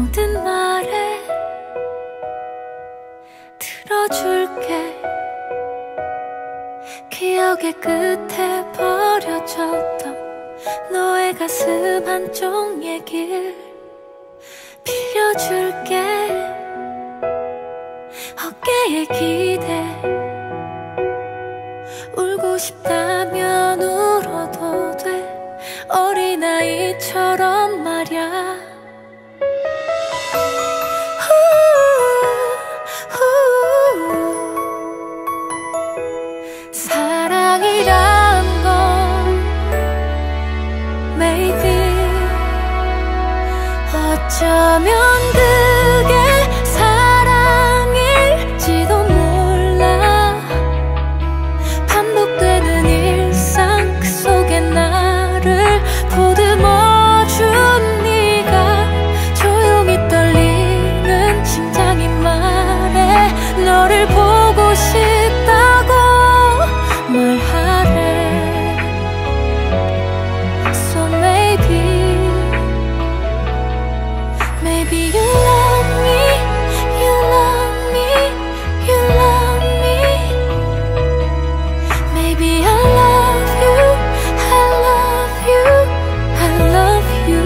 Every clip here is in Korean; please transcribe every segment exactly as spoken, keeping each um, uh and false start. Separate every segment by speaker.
Speaker 1: 묻은 말에 들어줄게. 기억의 끝에 버려졌던 너의 가슴 한쪽 얘길 빌려줄게. 어깨에 기대. 울고 싶다면 울어도 돼. 어린아이처럼 말야. 사랑이란 건 maybe 어쩌면 그게 사랑일지도 몰라. 반복되는 일상 그 속에 나를 보듬어준 네가 조용히 떨리는 심장이 말해. 너를 보고 싶다고 말하래. So maybe Maybe you love me, you love me, you love me. Maybe I love you, I love you, I love you.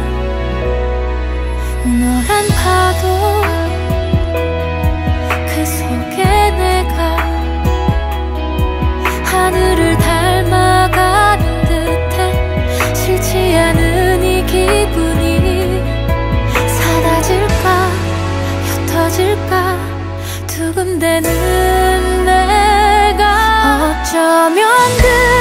Speaker 1: 너란 파도 그 속에 내가 하늘을 닮아가는 듯해. 싫지 않은 이 기분이 사라질까 옅어질까 두근대는 내가 어쩌면 그